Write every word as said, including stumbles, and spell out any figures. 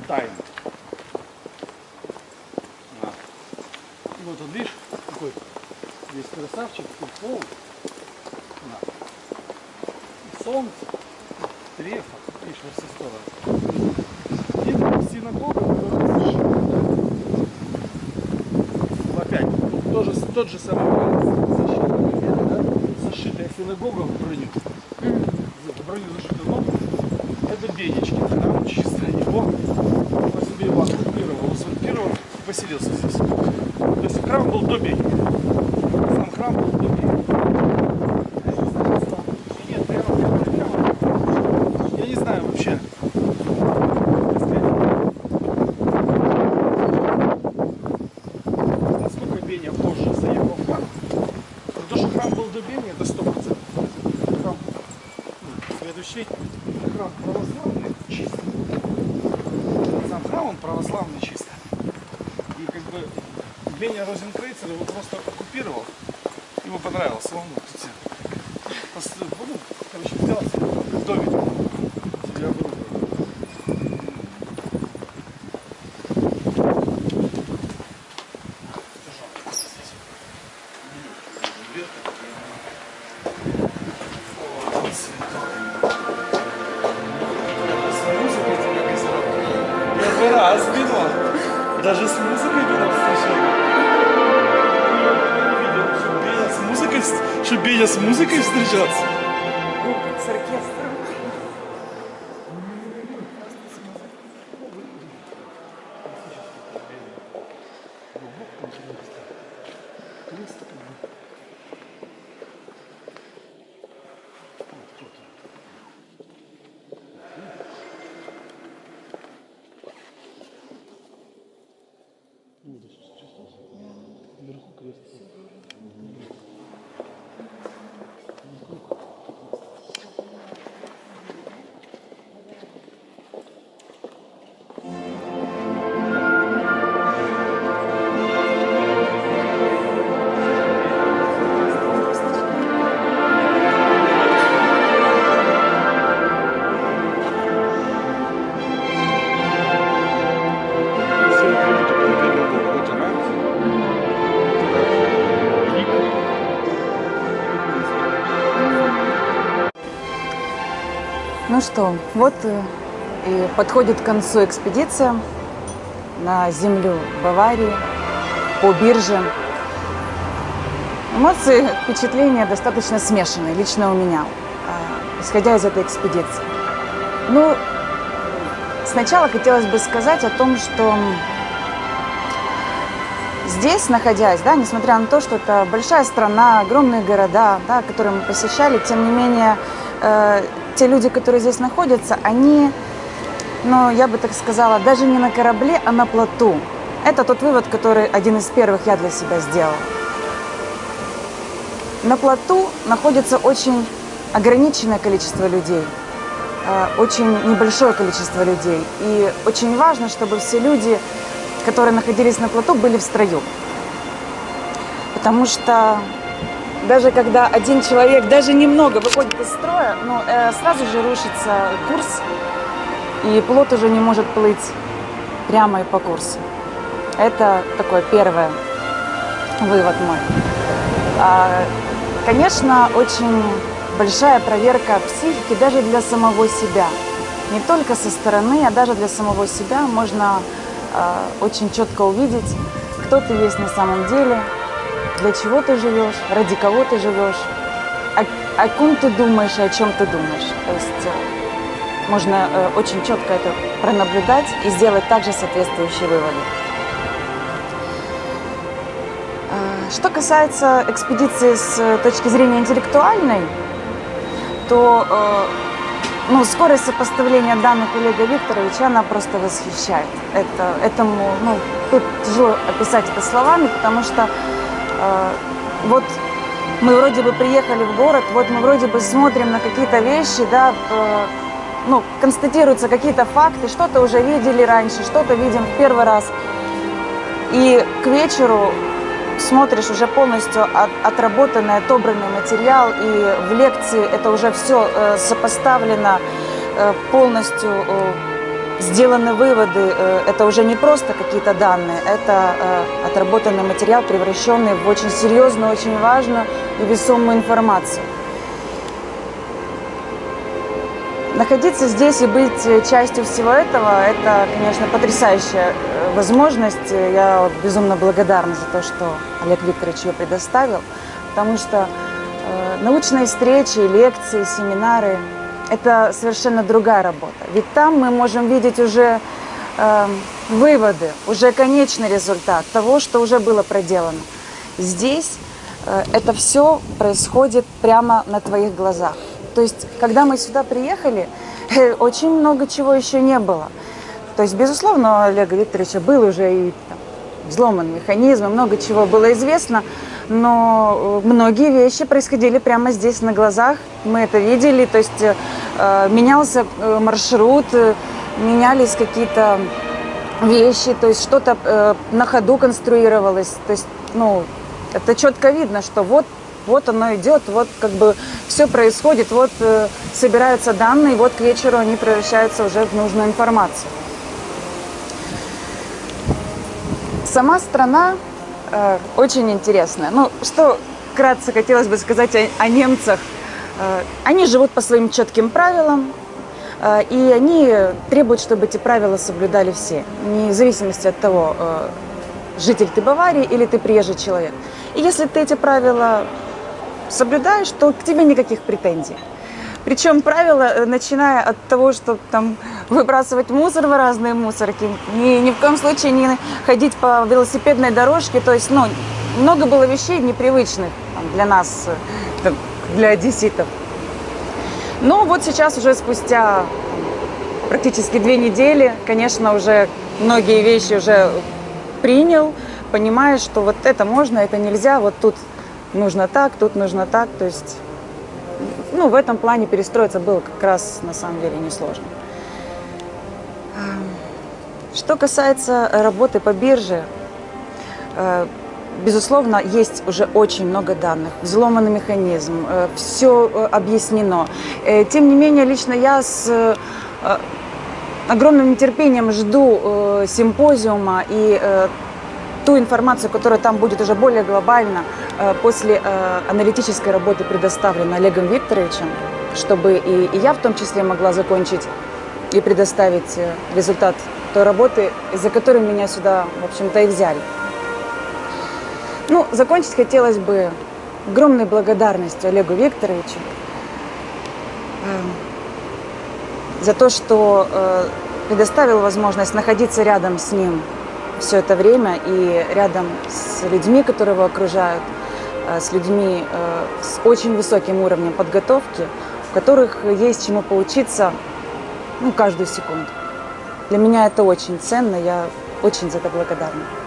тайна. А. Вот он, видишь, какой здесь красавчик, тут пол. Да. Солнце, трефа, видишь, во все стороны. И синагога, которая опять тоже, тот же самый защита, да? Зашитая синагога в броню. В броню зашитую, но это Бенечкин храм, чисто его, по себе его оккупировал, узурпировал, поселился здесь. То есть храм был до Бени. Сам храм был до Бени. Нет, прямо, прямо. Я не знаю вообще. Насколько Беня позже заехал в храм. Но то, что храм был до Бени, это сто процентов. Храм, следующий храм православный, чисто. Сам храм он православный чисто. И как бы Беня Розенкрейцер его просто оккупировал. Ему понравилось. Он, ну, короче, взял себе домик себе в руку. Первый раз вино. Даже с музыкой вино слышал. С музыкой, что Беня с музыкой встречаться? С оркестром. Вверху крест. Ну что, вот и подходит к концу экспедиция на землю Баварии, по бирже. Эмоции, впечатления достаточно смешанные, лично у меня, исходя из этой экспедиции. Ну, сначала хотелось бы сказать о том, что здесь, находясь, да, несмотря на то, что это большая страна, огромные города, да, которые мы посещали, тем не менее, э, те люди, которые здесь находятся, они, ну, я бы так сказала, даже не на корабле, а на плоту. Это тот вывод, который один из первых я для себя сделала. На плоту находится очень ограниченное количество людей, э, очень небольшое количество людей. И очень важно, чтобы все люди, которые находились на плоту, были в строю. Потому что даже когда один человек даже немного выходит из строя, ну, э, сразу же рушится курс, и плот уже не может плыть прямо и по курсу. Это такой первый вывод мой. А, конечно, очень большая проверка психики даже для самого себя. Не только со стороны, а даже для самого себя можно э, очень четко увидеть, кто ты есть на самом деле, для чего ты живешь, ради кого ты живешь, о, о ком ты думаешь и о чем ты думаешь. То есть э, можно э, очень четко это пронаблюдать и сделать также соответствующие выводы. Э, что касается экспедиции с точки зрения интеллектуальной, то э, ну, скорость сопоставления данных Олега Викторовича, она просто восхищает. Это, этому, ну, тут тяжело описать это словами, потому что э, вот мы вроде бы приехали в город, вот мы вроде бы смотрим на какие-то вещи, да, э, ну, констатируются какие-то факты, что-то уже видели раньше, что-то видим в первый раз. И к вечеру смотришь уже полностью от, отработанный, отобранный материал, и в лекции это уже все э, сопоставлено, э, полностью э, сделаны выводы, это уже не просто какие-то данные, это отработанный материал, превращенный в очень серьезную, очень важную и весомую информацию. Находиться здесь и быть частью всего этого, это, конечно, потрясающая возможность. Я безумно благодарна за то, что Олег Викторович ее предоставил, потому что научные встречи, лекции, семинары – это совершенно другая работа. Ведь там мы можем видеть уже э, выводы, уже конечный результат того, что уже было проделано. Здесь э, это все происходит прямо на твоих глазах. То есть, когда мы сюда приехали, э, очень много чего еще не было. То есть, безусловно, у Олега Викторовича был уже и там, взломан механизм, много чего было известно, но многие вещи происходили прямо здесь на глазах. Мы это видели, то есть э, менялся маршрут, э, менялись какие-то вещи, то есть что-то э, на ходу конструировалось. То есть, ну, это четко видно, что вот, вот оно идет, вот как бы все происходит, вот э, собираются данные, вот к вечеру они превращаются уже в нужную информацию. Сама страна э, очень интересная. Ну, что вкратце хотелось бы сказать о, о немцах. Э, они живут по своим четким правилам, э, и они требуют, чтобы эти правила соблюдали все, вне зависимости от того, э, житель ты Баварии или ты приезжий человек. И если ты эти правила соблюдаешь, то к тебе никаких претензий. Причем правила, начиная от того, что там выбрасывать мусор в разные мусорки, ни, ни в коем случае не ходить по велосипедной дорожке. То есть, ну, много было вещей непривычных там, для нас, там, для одесситов. Но вот сейчас уже спустя там, практически две недели, конечно, уже многие вещи уже принял, понимаешь, что вот это можно, это нельзя, вот тут нужно так, тут нужно так, то есть... Ну, в этом плане перестроиться было как раз на самом деле несложно. Что касается работы по бирже, безусловно, есть уже очень много данных, взломанный механизм, все объяснено. Тем не менее, лично я с огромным нетерпением жду симпозиума и ту информацию, которая там будет уже более глобально, после аналитической работы, предоставленной Олегом Викторовичем, чтобы и, и я в том числе могла закончить и предоставить результат той работы, из-за которой меня сюда, в общем-то, и взяли. Ну, закончить хотелось бы огромной благодарностью Олегу Викторовичу за то, что предоставил возможность находиться рядом с ним все это время и рядом с людьми, которые его окружают, с людьми с очень высоким уровнем подготовки, в которых есть чему поучиться, ну, каждую секунду. Для меня это очень ценно, я очень за это благодарна.